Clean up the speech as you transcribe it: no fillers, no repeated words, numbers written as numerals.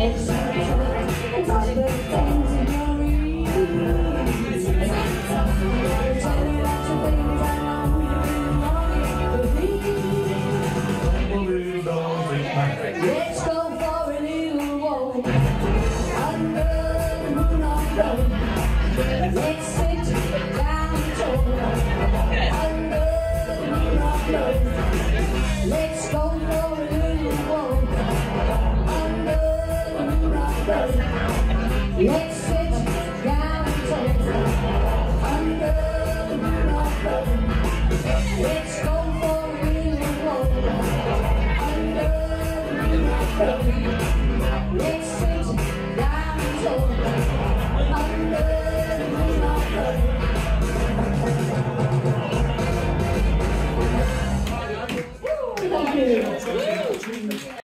Let's go for a little walk under the moon of love. Let's sit down and talk under the moon of love. Let's go for a little walk under the moon of love. Let's sit down and talk under the moon of love. Let's go for a little walk under the moon of love. Let's sit down and talk under the moon of love. Thank you.